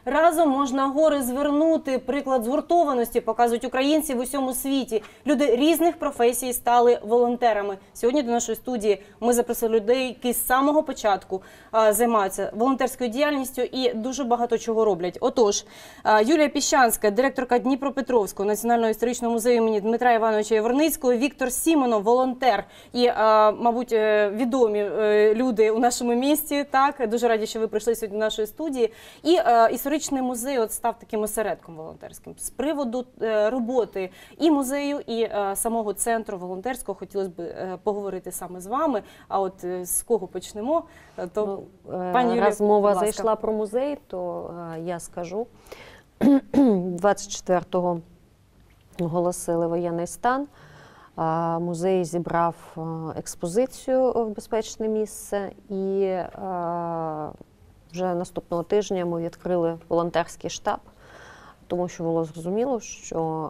Разом можна гори звернути. Приклад згуртованості показують українці в усьому світі. Люди різних професій стали волонтерами. Сьогодні до нашої студії ми запросили людей, які з самого початку займаються волонтерською діяльністю і дуже багато чого роблять. Отож, Юлія Піщанська, директорка Дніпропетровського національного історичного музею імені Дмитра Івановича Яворницького, Віктор Сімонов, волонтер і, мабуть, відомі люди у нашому місті. Так, дуже раді, що ви прийшли сьогодні до нашої студії. І історичний музей от став таким осередком волонтерським. З приводу роботи і музею, і самого центру волонтерського хотілося б поговорити саме з вами. А от з кого почнемо? То, пані Юлія, раз мова зайшла про музей, то я скажу. 24-го оголосили воєнний стан. Музей зібрав експозицію в безпечне місце, і вже наступного тижня ми відкрили волонтерський штаб, тому що було зрозуміло, що,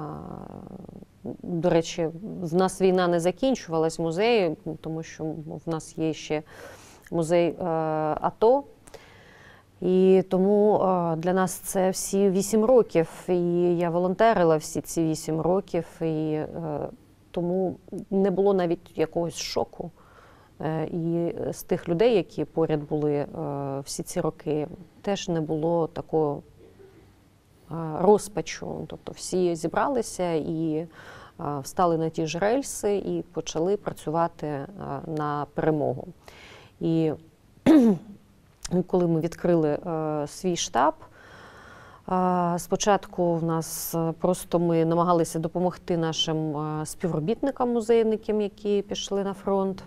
до речі, в нас війна не закінчувалась в музеї, тому що в нас є ще музей АТО. І тому для нас це всі 8 років, і я волонтерила всі ці 8 років, і тому не було навіть якогось шоку. І з тих людей, які поряд були всі ці роки, теж не було такого розпачу. Тобто всі зібралися і встали на ті ж рельси і почали працювати на перемогу. І коли ми відкрили свій штаб, спочатку в нас просто ми намагалися допомогти нашим співробітникам музейникам, які пішли на фронт,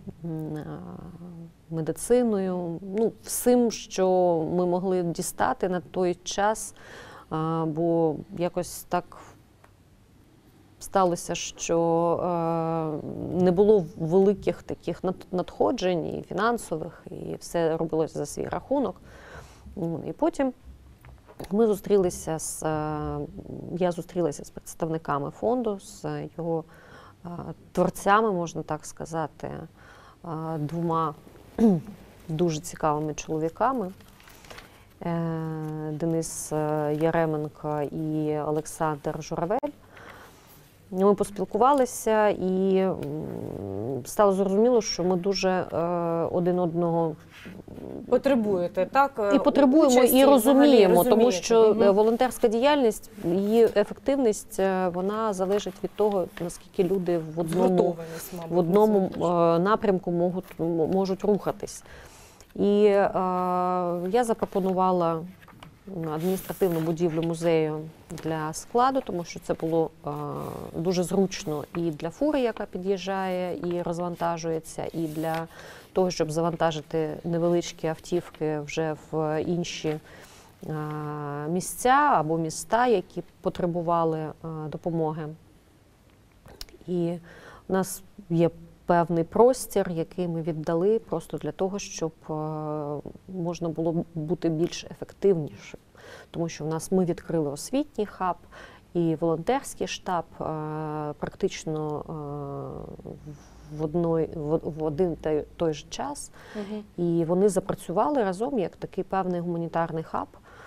медициною, ну, всім, що ми могли дістати на той час, бо якось так сталося, що не було великих таких надходжень і фінансових, і все робилося за свій рахунок. І потім ми зустрілися я зустрілася з представниками фонду, з його творцями, можна так сказати, 2 дуже цікавими чоловіками. Денис Яременко і Олександр Журавель. Ми поспілкувалися і стало зрозуміло, що ми дуже один одного потребуєте, так? І потребуємо, і розуміємо, тому що волонтерська діяльність, її ефективність, вона залежить від того, наскільки люди в одному напрямку можуть рухатись. І я запропонувала адміністративну будівлю музею для складу, тому що це було дуже зручно і для фури, яка під'їжджає і розвантажується, і для того, щоб завантажити невеличкі автівки вже в інші місця або міста, які потребували допомоги. І у нас є певний простір, який ми віддали просто для того, щоб можна було бути більш ефективнішим. Тому що ми відкрили освітній хаб і волонтерський штаб практично в один та той же час. І вони запрацювали разом як такий певний гуманітарний хаб.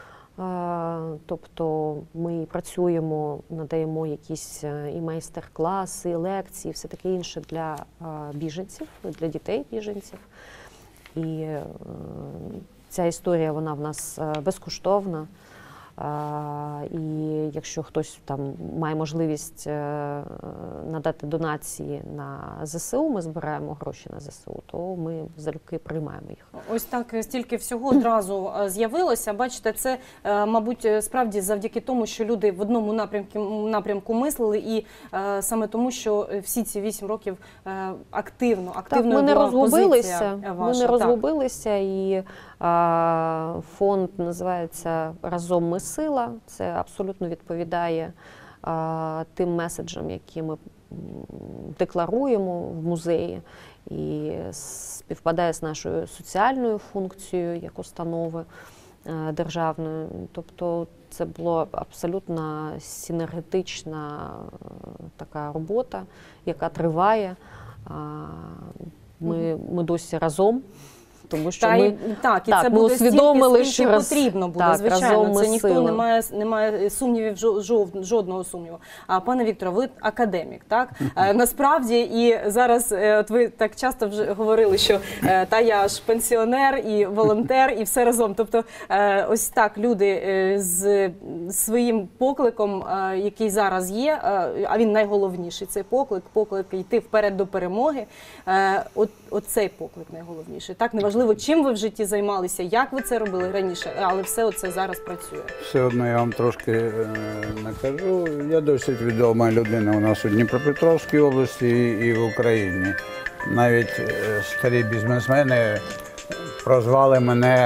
Тобто ми працюємо, надаємо якісь і майстер-класи, і лекції, все таке інше для біженців, для дітей біженців. І ця історія, вона в нас безкоштовна. І якщо хтось там має можливість надати донації на ЗСУ, ми збираємо гроші на ЗСУ, то ми залюбки приймаємо їх. Ось так стільки всього одразу з'явилося. Бачите, це, мабуть, справді завдяки тому, що люди в одному напрямку мислили, і саме тому, що всі ці 8 років активною була позиція ваша. Ми не розгубилися, і фонд називається «Разом ми сила». Це абсолютно відповідає тим меседжам, які ми декларуємо в музеї, і співпадає з нашою соціальною функцією як установи державної. Тобто це була абсолютно синергетична така робота, яка триває. Ми досі разом. Тому що ми це ми буде усвідомили, стільки, скільки потрібно буде, звичайно. Це ніхто не має сумнівів, жодного сумніву. А пане Вікторе, ви академік, так? Насправді, і зараз от ви так часто вже говорили, що я ж пенсіонер і волонтер, і все разом. Тобто ось так люди з своїм покликом, який зараз є, а він найголовніший, цей поклик йти вперед до перемоги, оцей поклик найголовніший. Так, неважливо, чим ви в житті займалися, як ви це робили раніше, але все це зараз працює. Все одно я вам трошки накажу. Я досить відома людина у нас у Дніпропетровській області і в Україні. Навіть старі бізнесмени прозвали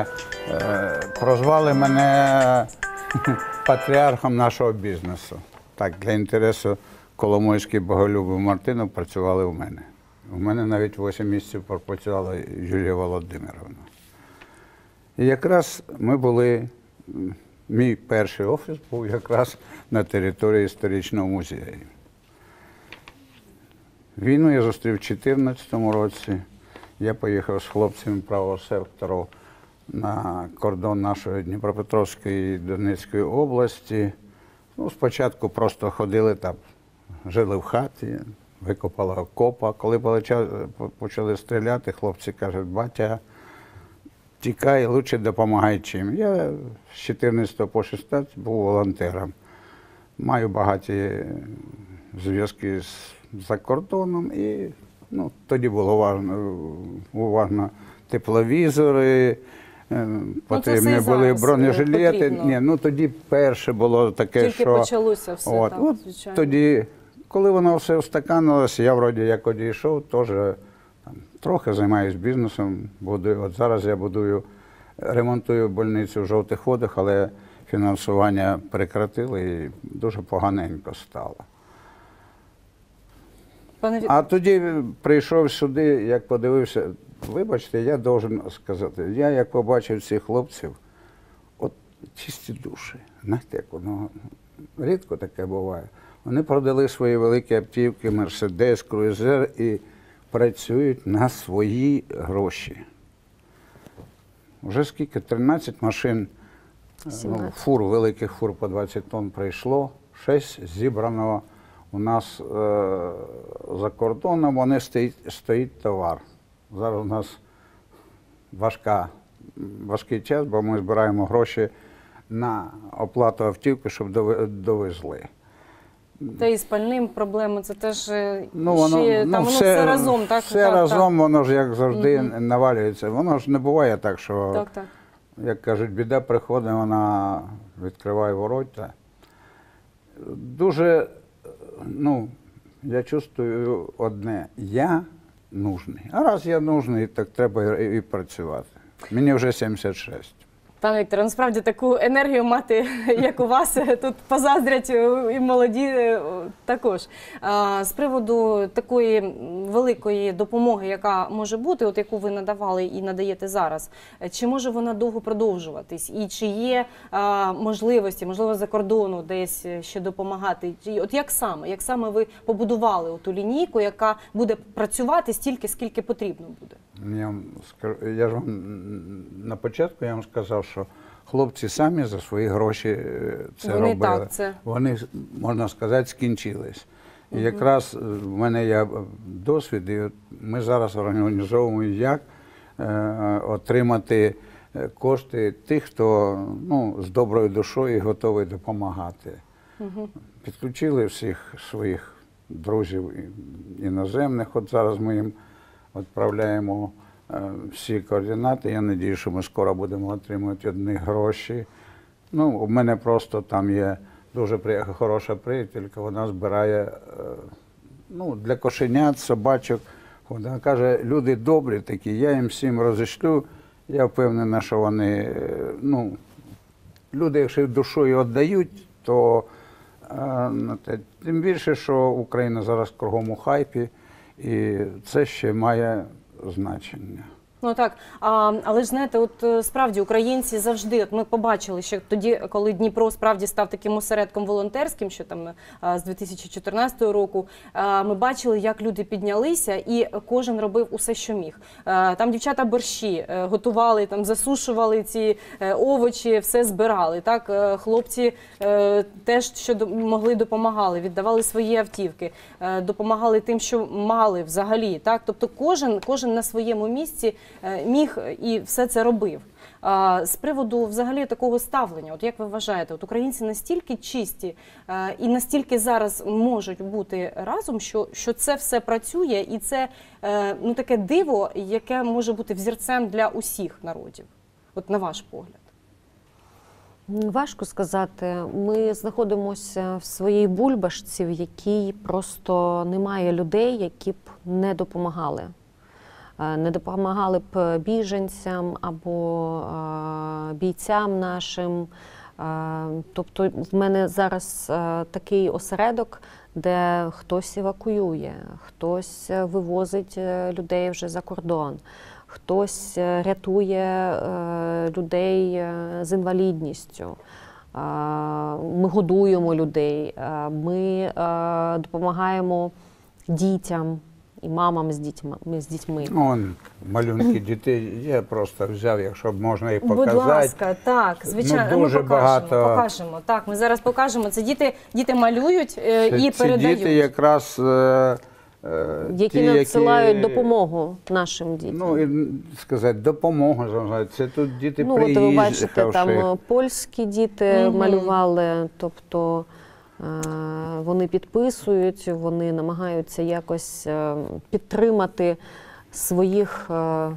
мене патріархом нашого бізнесу. Так, для інтересу Коломойський, Боголюбов, Мартинов працювали у мене. У мене навіть 8 місяців пропрацювала Юлія Володимировна. І якраз ми були, мій перший офіс був якраз на території історичного музею. Війну я зустрів у 2014 році. Я поїхав з хлопцями правого сектору на кордон нашої Дніпропетровської і Донецької області. Ну, спочатку просто ходили там, жили в хаті, викопали окопа. Коли почали стріляти, хлопці кажуть: батя, тікай, лучше допомагай чим. Я з 14 по 16 був волонтером. Маю багаті зв'язки за кордоном і тоді було уважно тепловізори, потрібні були бронежилети. Тоді перше було таке, тільки почалося все, звичайно. Тоді, коли воно все устаканилося, я вроді як одійшов, теж трохи займаюся бізнесом. От зараз я ремонтую больницю в Жовтих Водах, але фінансування прекратили і дуже поганенько стало. А тоді прийшов сюди, як подивився, вибачте, я должен сказати, я як побачив цих хлопців, от чисті душі, знаєте, як воно рідко таке буває. Вони продали свої великі автівки, Мерседес, Круїзер і працюють на свої гроші. Вже скільки? 13 машин, фур, великих фур по 20 тонн прийшло, 6 зібрано у нас за кордоном, вони стоїть товар. Зараз у нас важкий час, бо ми збираємо гроші на оплату автівки, щоб довезли. Та і з пальним проблеми, це теж воно все разом, так? Все разом, воно ж, як завжди, навалюється. Воно ж не буває так, що, як кажуть, біда приходить, вона відкриває ворота. Дуже, я чувствую одне, я нужний. А раз я нужний, так треба і працювати. Мені вже 76. Пане Вікторе, насправді таку енергію мати, як у вас, тут позаздрять і молоді також. З приводу такої великої допомоги, яка може бути, от яку ви надавали і надаєте зараз, чи може вона довго продовжуватись? І чи є можливості, можливо, за кордону десь ще допомагати? От як саме ви побудували ту лінійку, яка буде працювати стільки, скільки потрібно буде? Я ж вам на початку я вам сказав, що хлопці самі за свої гроші це робили. Вони, можна сказати, скінчились. І якраз в мене є досвід, і ми зараз організовуємо, як отримати кошти тих, хто з доброю душою готовий допомагати. Підключили всіх своїх друзів іноземних, от зараз ми їм відправляємо всі координати. Я сподіваюся, що ми скоро будемо отримувати одні гроші. У мене просто там є дуже хороша приятелька, вона збирає для кошенят, собачок. Вона каже, люди добрі такі, я їм всім розішлю. Я впевнена, що вони, люди, якщо душою віддають, то тим більше, що Україна зараз кругом у хайпі, і це ще має значення. Ну так, але ж знаєте, от справді українці завжди, от ми побачили, що тоді, коли Дніпро справді став таким осередком волонтерським, що там з 2014 року, ми бачили, як люди піднялися і кожен робив усе, що міг. Там дівчата борщі готували, там засушували ці овочі, все збирали. Так, хлопці теж, що могли, допомагали, віддавали свої автівки, допомагали тим, що мали взагалі. Так, тобто кожен на своєму місці міг і все це робив. З приводу взагалі такого ставлення, от як ви вважаєте, от українці настільки чисті і настільки зараз можуть бути разом, що це все працює, і це ну, таке диво, яке може бути взірцем для усіх народів, от на ваш погляд? Важко сказати. Ми знаходимося в своїй бульбашці, в якій просто немає людей, які б не допомагали. Не допомагали б біженцям або бійцям нашим. Тобто в мене зараз такий осередок, де хтось евакуює, хтось вивозить людей вже за кордон, хтось рятує людей з інвалідністю. Ми годуємо людей, ми допомагаємо дітям і мамам з дітьми. Он, малюнки дітей я просто взяв, якщо б можна їх показати. Будь ласка, так, звичайно, ну, дуже покажемо. Так, ми зараз покажемо. Це діти малюють і Ці передають. діти якраз які надсилають допомогу нашим дітям. Ну, і сказати, допомогу. Це тут діти приїжджали. Ну, от ви бачите, там польські діти малювали, тобто вони підписують, вони намагаються якось підтримати своїх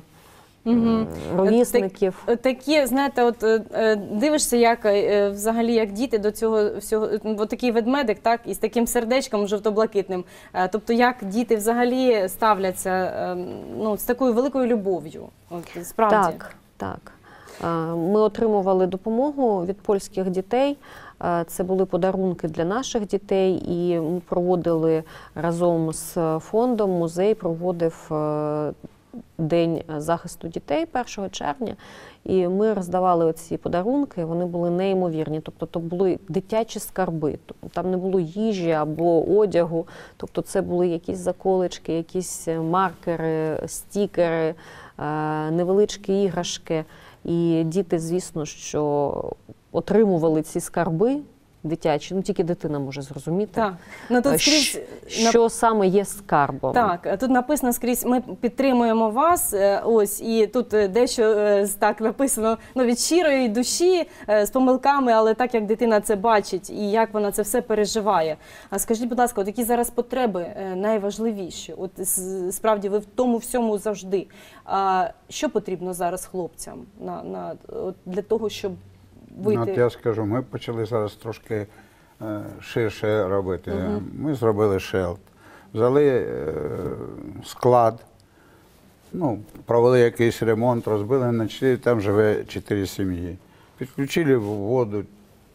ровісників. Такі, знаєте, от дивишся, як взагалі як діти до цього всього, от такий ведмедик, так, із таким сердечком жовто-блакитним. Тобто, як діти взагалі ставляться, ну, з такою великою любов'ю. От, справді. Так. Ми отримували допомогу від польських дітей. Це були подарунки для наших дітей, і ми проводили разом з фондом, музей проводив День захисту дітей 1 червня, і ми роздавали оці подарунки, вони були неймовірні, тобто то були дитячі скарби, там не було їжі або одягу, тобто це були якісь заколочки, якісь маркери, стікери, невеличкі іграшки. І діти, звісно, що отримували ці скарби дитячі, ну тільки дитина може зрозуміти, так. Ну, тут скрізь, що саме є скарбом. Так, тут написано скрізь, ми підтримуємо вас, ось, і тут дещо так написано, ну, від щирої душі, з помилками, але так, як дитина це бачить і як вона це все переживає. А скажіть, будь ласка, от які зараз потреби найважливіші? От справді ви в тому всьому завжди. Що потрібно зараз хлопцям для того, щоб вийти? Ну, от я скажу, ми почали зараз трошки ширше робити. Ми зробили шелт, взяли склад, ну, провели якийсь ремонт, розбили на 4, там живе 4 сім'ї. Підключили воду,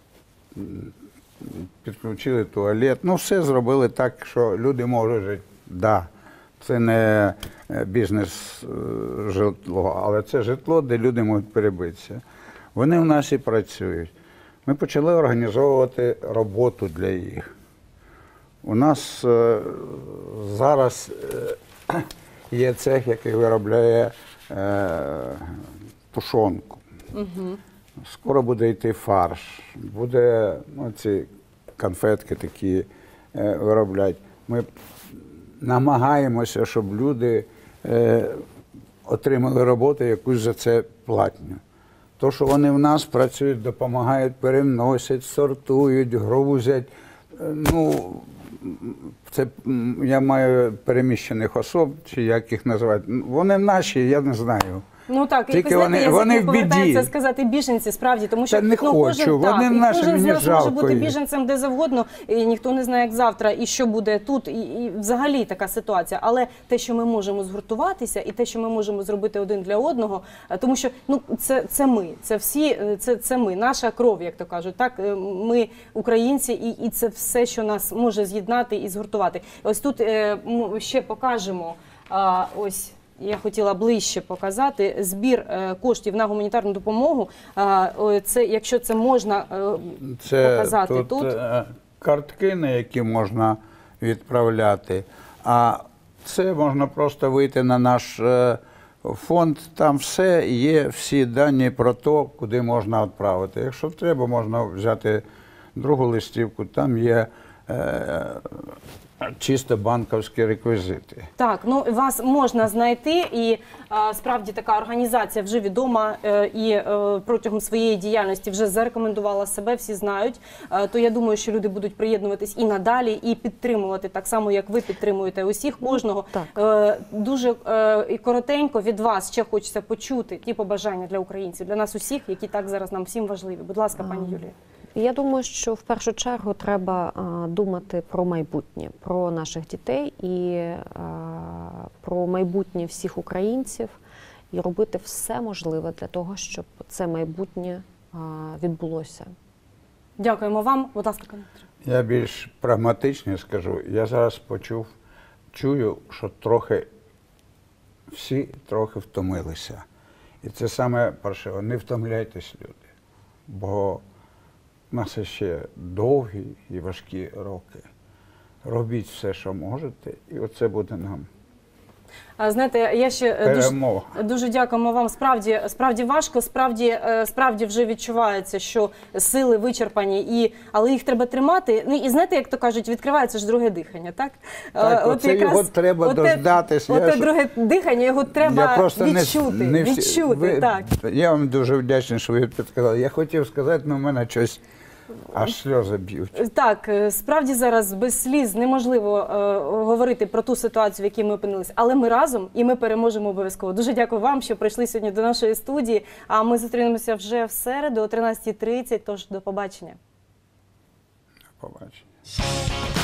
підключили туалет, ну все зробили так, що люди можуть жити. Да, це не бізнес-житло, але це житло, де люди можуть перебитися. Вони в нас і працюють. Ми почали організовувати роботу для їх. У нас зараз є цех, який виробляє тушонку. Скоро буде йти фарш, буде ці конфетки такі виробляти. Ми намагаємося, щоб люди отримали роботу, якусь за це платню. То, що вони в нас працюють, допомагають, переносять, сортують, грузять. Ну, це я маю переміщених особ, чи як їх називають. Вони наші, я не знаю. Ну так, тільки вони повертаються сказати біженці, справді, тому що не хочу, вони наші, кожен з мені нас жалко може бути їх. біженцем де завгодно, і ніхто не знає, як завтра, і що буде тут, і взагалі така ситуація. Але те, що ми можемо згуртуватися, і те, що ми можемо зробити один для одного, тому що ну, це ми, це всі, це ми, наша кров, як то кажуть. Так, ми українці, і це все, що нас може з'єднати і згуртувати. Ось тут ще покажемо, ось, я хотіла ближче показати, збір коштів на гуманітарну допомогу. Це, якщо це можна показати тут. Картки, на які можна відправляти, а це можна просто вийти на наш фонд, там все є, всі дані про те, куди можна відправити. Якщо треба, можна взяти другу листівку, там є чисто банківські реквізити. Так, ну вас можна знайти, і справді така організація вже відома і протягом своєї діяльності вже зарекомендувала себе, всі знають. То я думаю, що люди будуть приєднуватись і надалі, і підтримувати так само, як ви підтримуєте усіх, кожного. Дуже і коротенько від вас ще хочеться почути ті побажання для українців, для нас усіх, які так зараз нам всім важливі. Будь ласка, пані Юлія. Я думаю, що в першу чергу треба думати про майбутнє, про наших дітей і про майбутнє всіх українців і робити все можливе для того, щоб це майбутнє відбулося. Дякуємо вам. Будь ласка, пане Дмитре. Я більш прагматичніше скажу. Я зараз чую, що всі трохи втомилися. І це саме перше, не втомляйтесь, люди, бо у нас ще довгі і важкі роки. робіть все, що можете, і оце буде нам. Знаєте, я ще дуже дякуємо вам. Справді важко, справді вже відчувається, що сили вичерпані, але їх треба тримати. Ну і знаєте, як то кажуть, відкривається ж друге дихання, так? Так, оце його треба дождатися. Оте друге дихання, його треба відчути. Так. Я вам дуже вдячний, що ви підказали. Я хотів сказати, але в мене щось аж сльози б'ють. Так, справді зараз без сліз неможливо говорити про ту ситуацію, в якій ми опинилися. Але ми разом і ми переможемо обов'язково. Дуже дякую вам, що прийшли сьогодні до нашої студії. А ми зустрінемося вже в середу о 13:30, тож до побачення. До побачення.